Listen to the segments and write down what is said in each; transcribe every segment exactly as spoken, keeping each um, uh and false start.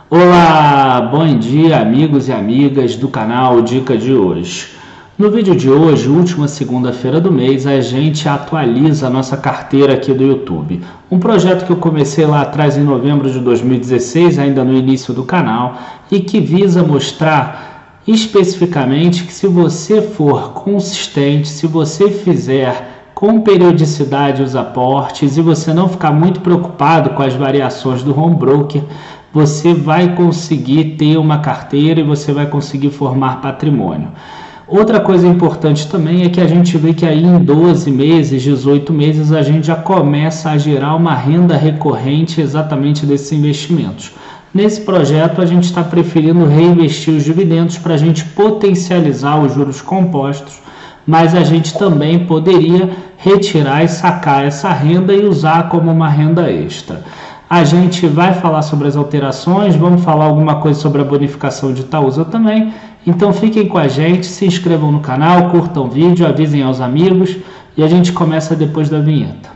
Olá, bom dia amigos e amigas do canal Dica de Hoje. No vídeo de hoje, última segunda-feira do mês, a gente atualiza a nossa carteira aqui do YouTube. Um projeto que eu comecei lá atrás em novembro de dois mil e dezesseis, ainda no início do canal, e que visa mostrar especificamente que se você for consistente, se você fizer com periodicidade os aportes e você não ficar muito preocupado com as variações do home broker, você vai conseguir ter uma carteira e você vai conseguir formar patrimônio. Outra coisa importante também é que a gente vê que aí em doze meses, dezoito meses, a gente já começa a gerar uma renda recorrente exatamente desses investimentos. Nesse projeto, a gente está preferindo reinvestir os dividendos para a gente potencializar os juros compostos, mas a gente também poderia retirar e sacar essa renda e usar como uma renda extra. A gente vai falar sobre as alterações, vamos falar alguma coisa sobre a bonificação de Itaúsa também. Então fiquem com a gente, se inscrevam no canal, curtam o vídeo, avisem aos amigos e a gente começa depois da vinheta.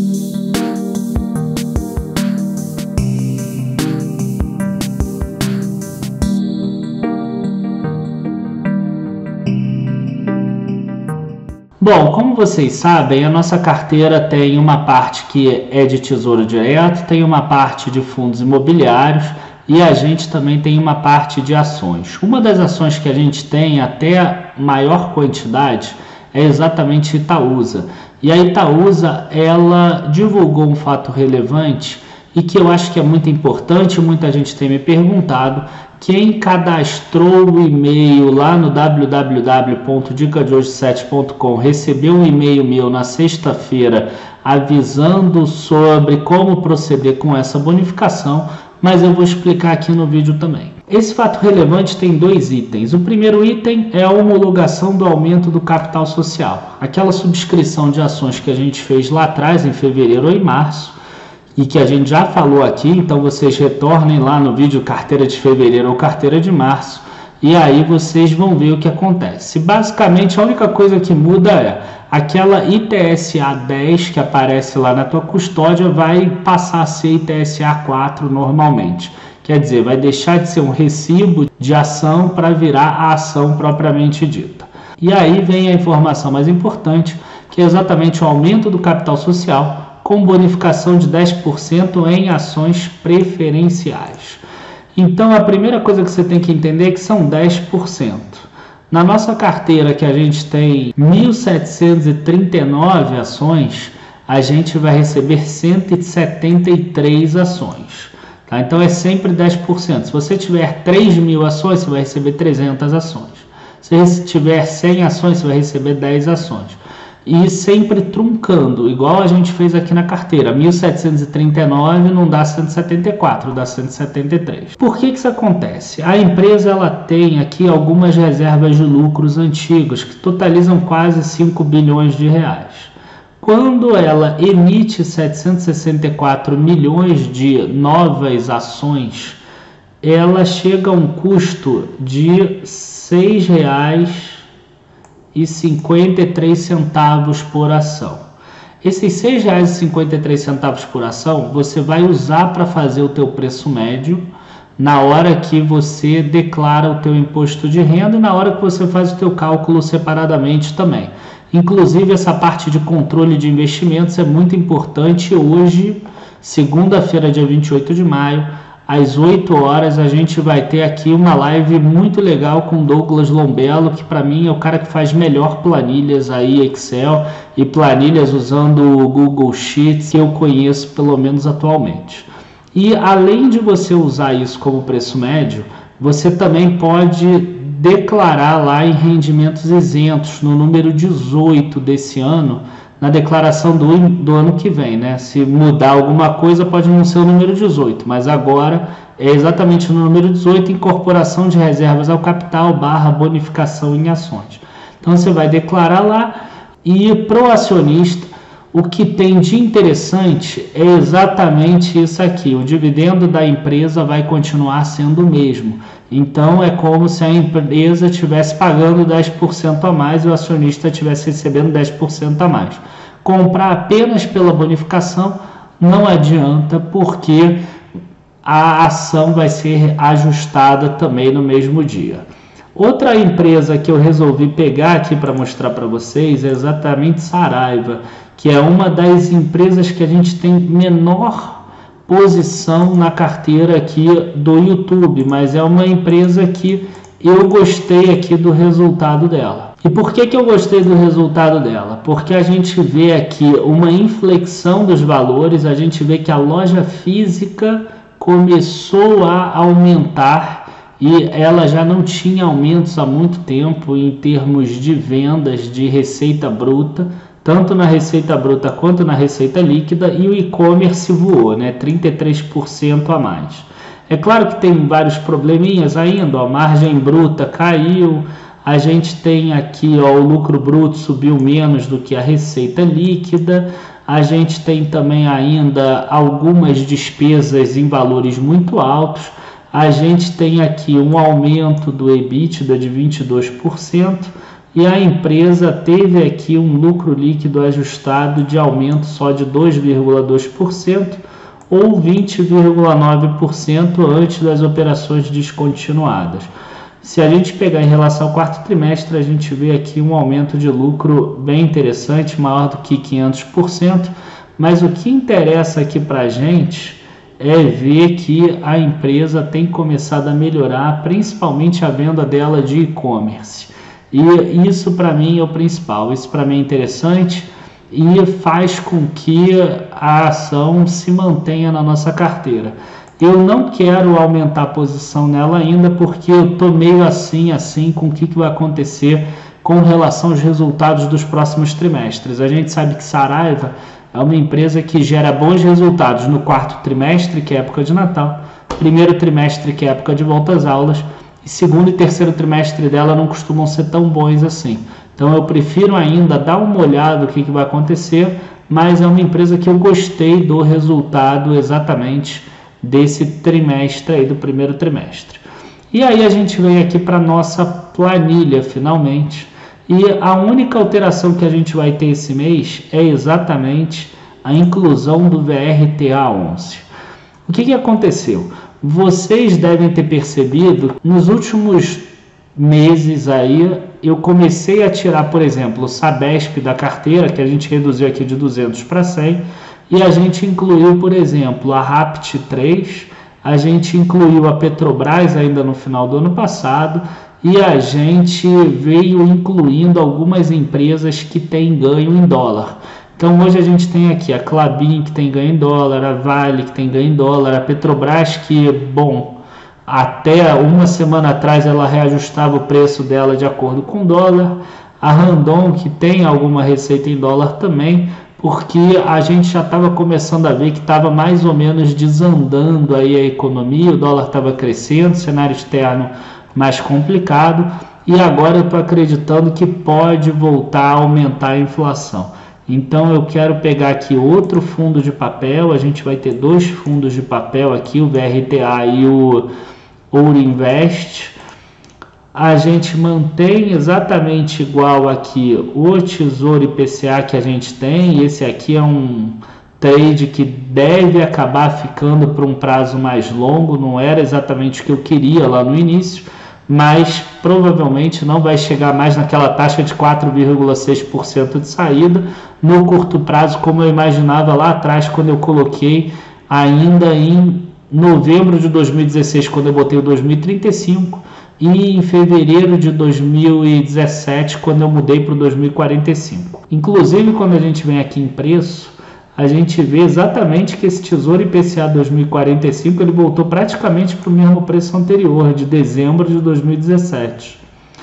Bom, como vocês sabem, a nossa carteira tem uma parte que é de tesouro direto, tem uma parte de fundos imobiliários e a gente também tem uma parte de ações. Uma das ações que a gente tem até maior quantidade é exatamente Itaúsa. E a Itaúsa, ela divulgou um fato relevante e que eu acho que é muito importante, muita gente tem me perguntado. Quem cadastrou o e-mail lá no w w w ponto dica de hoje sete ponto com recebeu um e-mail meu na sexta-feira avisando sobre como proceder com essa bonificação, mas eu vou explicar aqui no vídeo também. Esse fato relevante tem dois itens. O primeiro item é a homologação do aumento do capital social. Aquela subscrição de ações que a gente fez lá atrás, em fevereiro ou em março, e que a gente já falou aqui, então vocês retornem lá no vídeo carteira de fevereiro ou carteira de março, e aí vocês vão ver o que acontece. Basicamente, a única coisa que muda é aquela I T S A dez que aparece lá na tua custódia vai passar a ser I T S A quatro normalmente. Quer dizer, vai deixar de ser um recibo de ação para virar a ação propriamente dita. E aí vem a informação mais importante, que é exatamente o aumento do capital social, com bonificação de dez por cento em ações preferenciais. Então, a primeira coisa que você tem que entender é que são dez por cento. Na nossa carteira, que a gente tem mil setecentos e trinta e nove ações, a gente vai receber cento e setenta e três ações. Tá? Então, é sempre dez por cento. Se você tiver três mil ações, você vai receber trezentas ações. Se você tiver cem ações, você vai receber dez ações. E sempre truncando, igual a gente fez aqui na carteira. mil setecentos e trinta e nove não dá cento e setenta e quatro, dá cento e setenta e três. Por que que isso acontece? A empresa ela tem aqui algumas reservas de lucros antigas, que totalizam quase cinco bilhões de reais. Quando ela emite setecentos e sessenta e quatro milhões de novas ações, ela chega a um custo de seis reais e cinquenta e três centavos por ação. Esses seis reais e cinquenta e três centavos por ação você vai usar para fazer o teu preço médio na hora que você declara o teu imposto de renda e na hora que você faz o teu cálculo separadamente também. Inclusive essa parte de controle de investimentos é muito importante. Hoje, segunda-feira, dia vinte e oito de maio, às oito horas, a gente vai ter aqui uma live muito legal com Douglas Lombello, que para mim é o cara que faz melhor planilhas aí, Excel e planilhas usando o Google Sheets, que eu conheço pelo menos atualmente. E além de você usar isso como preço médio, você também pode declarar lá em rendimentos isentos no número dezoito desse ano, na declaração do, do ano que vem, né? Se mudar alguma coisa pode não ser o número dezoito, mas agora é exatamente no número dezoito, incorporação de reservas ao capital barra bonificação em ações. Então você vai declarar lá e pro acionista o que tem de interessante é exatamente isso aqui, o dividendo da empresa vai continuar sendo o mesmo. Então é como se a empresa estivesse pagando dez por cento a mais e o acionista estivesse recebendo dez por cento a mais. Comprar apenas pela bonificação não adianta, porque a ação vai ser ajustada também no mesmo dia. Outra empresa que eu resolvi pegar aqui para mostrar para vocês é exatamente Saraiva, que é uma das empresas que a gente tem menor posição na carteira aqui do YouTube, mas é uma empresa que eu gostei aqui do resultado dela. E por que que eu gostei do resultado dela? Porque a gente vê aqui uma inflexão dos valores, a gente vê que a loja física começou a aumentar e ela já não tinha aumentos há muito tempo em termos de vendas de receita bruta, tanto na receita bruta quanto na receita líquida, e o e-commerce voou, né? trinta e três por cento a mais. É claro que tem vários probleminhas ainda, ó, a margem bruta caiu, a gente tem aqui, ó, o lucro bruto subiu menos do que a receita líquida, a gente tem também ainda algumas despesas em valores muito altos, a gente tem aqui um aumento do EBITDA de vinte e dois por cento e a empresa teve aqui um lucro líquido ajustado de aumento só de dois vírgula dois por cento ou vinte vírgula nove por cento antes das operações descontinuadas. Se a gente pegar em relação ao quarto trimestre, a gente vê aqui um aumento de lucro bem interessante, maior do que quinhentos por cento, mas o que interessa aqui para a gente é ver que a empresa tem começado a melhorar, principalmente a venda dela de e-commerce. E isso para mim é o principal, isso para mim é interessante e faz com que a ação se mantenha na nossa carteira. Eu não quero aumentar a posição nela ainda porque eu estou meio assim, assim com o que, que vai acontecer com relação aos resultados dos próximos trimestres. A gente sabe que Saraiva é uma empresa que gera bons resultados no quarto trimestre, que é época de Natal, primeiro trimestre, que é época de volta às aulas, e segundo e terceiro trimestre dela não costumam ser tão bons assim. Então eu prefiro ainda dar uma olhada no que, que vai acontecer, mas é uma empresa que eu gostei do resultado exatamente desse trimestre aí, do primeiro trimestre. E aí a gente vem aqui para a nossa planilha finalmente, e a única alteração que a gente vai ter esse mês é exatamente a inclusão do V R T A onze. O que, que aconteceu? Vocês devem ter percebido, nos últimos meses aí, eu comecei a tirar, por exemplo, o Sabesp da carteira, que a gente reduziu aqui de duzentos para cem, e a gente incluiu, por exemplo, a Rapt três, a gente incluiu a Petrobras ainda no final do ano passado, e a gente veio incluindo algumas empresas que têm ganho em dólar. Então hoje a gente tem aqui a Klabin, que tem ganho em dólar, a Vale, que tem ganho em dólar, a Petrobras, que, bom, até uma semana atrás ela reajustava o preço dela de acordo com o dólar, a Randon, que tem alguma receita em dólar também, porque a gente já estava começando a ver que estava mais ou menos desandando aí a economia, o dólar estava crescendo, cenário externo mais complicado, e agora eu estou acreditando que pode voltar a aumentar a inflação. Então eu quero pegar aqui outro fundo de papel, a gente vai ter dois fundos de papel aqui, o V R T A e o Ouro Invest. A gente mantém exatamente igual aqui o Tesouro I P C A que a gente tem, esse aqui é um trade que deve acabar ficando por um prazo mais longo, não era exatamente o que eu queria lá no início, mas provavelmente não vai chegar mais naquela taxa de quatro vírgula seis por cento de saída no curto prazo, como eu imaginava lá atrás, quando eu coloquei ainda em novembro de dois mil e dezesseis, quando eu botei o dois mil e trinta e cinco, e em fevereiro de dois mil e dezessete, quando eu mudei para o dois mil e quarenta e cinco. Inclusive, quando a gente vem aqui em preço, a gente vê exatamente que esse Tesouro I P C A dois mil e quarenta e cinco ele voltou praticamente para o mesmo preço anterior, de dezembro de dois mil e dezessete.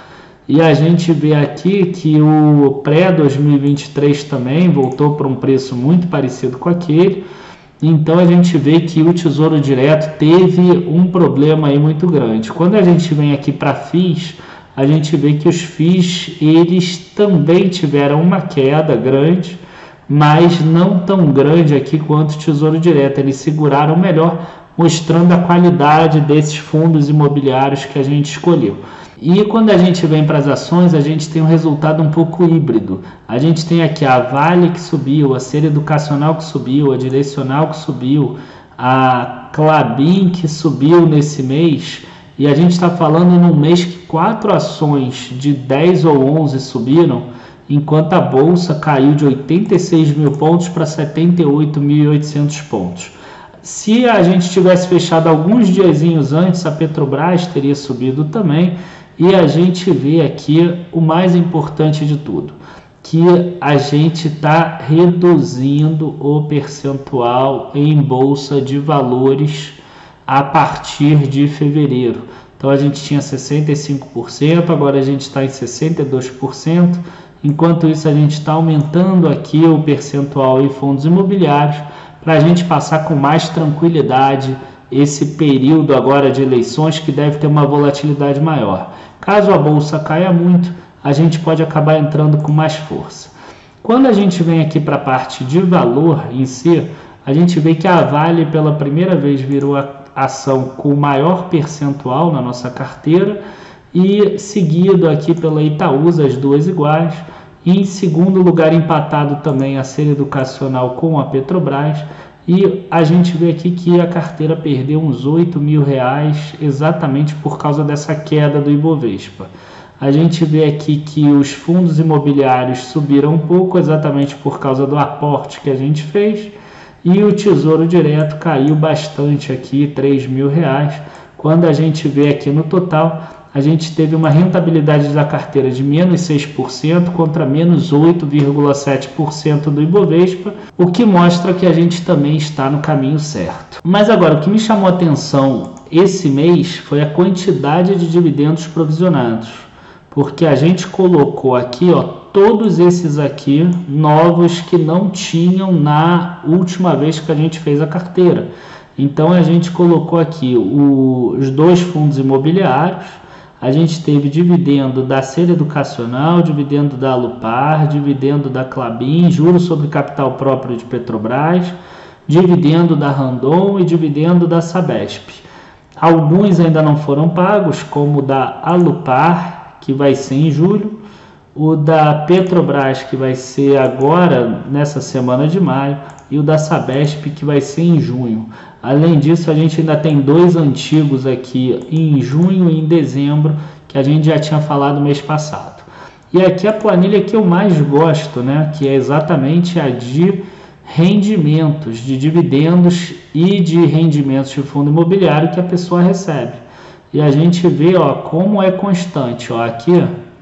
E a gente vê aqui que o pré dois mil e vinte e três também voltou para um preço muito parecido com aquele. Então a gente vê que o Tesouro Direto teve um problema aí muito grande. Quando a gente vem aqui para F I Is, a gente vê que os F I Is eles também tiveram uma queda grande, mas não tão grande aqui quanto o Tesouro Direto. Eles seguraram melhor, mostrando a qualidade desses fundos imobiliários que a gente escolheu. E quando a gente vem para as ações, a gente tem um resultado um pouco híbrido. A gente tem aqui a Vale que subiu, a Ser Educacional que subiu, a Direcional que subiu, A Klabin, que subiu nesse mês, e a gente está falando num mês que quatro ações de dez ou onze subiram, enquanto a Bolsa caiu de oitenta e seis mil pontos para setenta e oito mil e oitocentos pontos. Se a gente tivesse fechado alguns diazinhos antes, a Petrobras teria subido também, e a gente vê aqui o mais importante de tudo, que a gente está reduzindo o percentual em Bolsa de Valores a partir de fevereiro. Então a gente tinha sessenta e cinco por cento, agora a gente está em sessenta e dois por cento, enquanto isso a gente está aumentando aqui o percentual em fundos imobiliários, para a gente passar com mais tranquilidade esse período agora de eleições, que deve ter uma volatilidade maior. Caso a Bolsa caia muito, a gente pode acabar entrando com mais força. Quando a gente vem aqui para a parte de valor em si, a gente vê que a Vale pela primeira vez virou a ação com maior percentual na nossa carteira, e seguido aqui pela Itaúsa, as duas iguais. E em segundo lugar, empatado também a Ser Educacional com a Petrobras. E a gente vê aqui que a carteira perdeu uns oito mil reais exatamente por causa dessa queda do Ibovespa. A gente vê aqui que os fundos imobiliários subiram um pouco exatamente por causa do aporte que a gente fez. E o Tesouro Direto caiu bastante aqui, três mil reais. Quando a gente vê aqui no total, a gente teve uma rentabilidade da carteira de menos seis por cento contra menos oito vírgula sete por cento do Ibovespa, o que mostra que a gente também está no caminho certo. Mas agora, o que me chamou a atenção esse mês foi a quantidade de dividendos provisionados, porque a gente colocou aqui, ó, todos esses aqui novos que não tinham na última vez que a gente fez a carteira. Então a gente colocou aqui o, os dois fundos imobiliários. A gente teve dividendo da Ser Educacional, dividendo da Alupar, dividendo da Klabin, juros sobre capital próprio de Petrobras, dividendo da Randon e dividendo da Sabesp. Alguns ainda não foram pagos, como o da Alupar, que vai ser em julho, o da Petrobras, que vai ser agora, nessa semana de maio, e o da Sabesp, que vai ser em junho. Além disso, a gente ainda tem dois antigos aqui em junho e em dezembro, que a gente já tinha falado mês passado. E aqui a planilha que eu mais gosto, né, que é exatamente a de rendimentos, de dividendos e de rendimentos de fundo imobiliário que a pessoa recebe. E a gente vê, ó, como é constante. Ó, aqui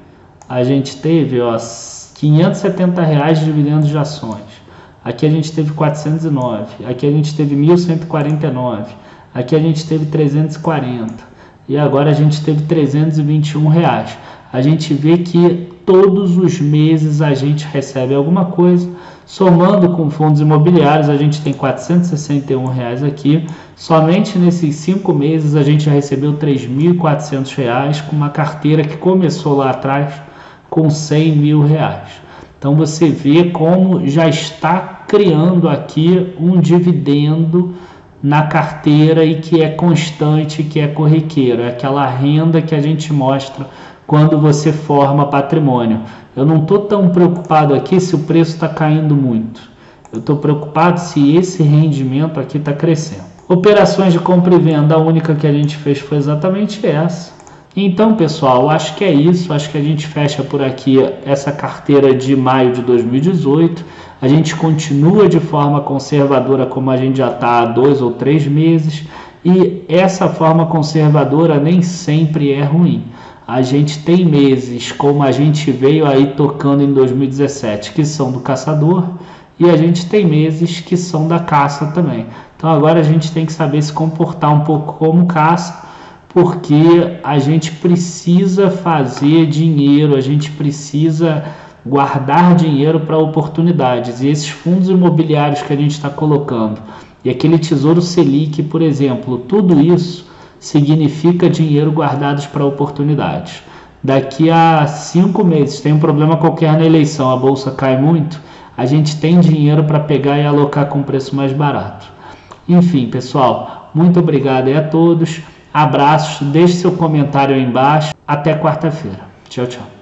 a gente teve, ó, quinhentos e setenta reais de dividendos de ações. Aqui a gente teve quatrocentos e nove, aqui a gente teve mil cento e quarenta e nove, aqui a gente teve trezentos e quarenta e agora a gente teve trezentos e vinte e um reais. A gente vê que todos os meses a gente recebe alguma coisa. Somando com fundos imobiliários, a gente tem quatrocentos e sessenta e um reais aqui. Somente nesses cinco meses a gente já recebeu três mil e quatrocentos reais, com uma carteira que começou lá atrás com cem mil reais. Então você vê como já está criando aqui um dividendo na carteira e que é constante, que é corriqueiro. É aquela renda que a gente mostra quando você forma patrimônio. Eu não estou tão preocupado aqui se o preço está caindo muito. Eu estou preocupado se esse rendimento aqui está crescendo. Operações de compra e venda, a única que a gente fez foi exatamente essa. Então, pessoal, acho que é isso. Acho que a gente fecha por aqui essa carteira de maio de dois mil e dezoito. A gente continua de forma conservadora como a gente já está há dois ou três meses. E essa forma conservadora nem sempre é ruim. A gente tem meses, como a gente veio aí tocando em dois mil e dezessete, que são do caçador. E a gente tem meses que são da caça também. Então agora a gente tem que saber se comportar um pouco como caça, porque a gente precisa fazer dinheiro, a gente precisa guardar dinheiro para oportunidades. E esses fundos imobiliários que a gente está colocando, e aquele Tesouro Selic, por exemplo, tudo isso significa dinheiro guardados para oportunidades. Daqui a cinco meses, tem um problema qualquer na eleição, a bolsa cai muito, a gente tem dinheiro para pegar e alocar com preço mais barato. Enfim, pessoal, muito obrigado aí a todos. Abraços, deixe seu comentário aí embaixo. Até quarta-feira. Tchau, tchau.